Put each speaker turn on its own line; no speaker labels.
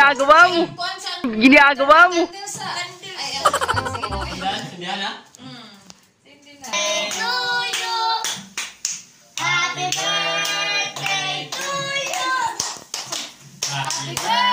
ginagawa mo? Ginagawa mo?
Sindihan na?
Happy birthday to you. Happy birthday.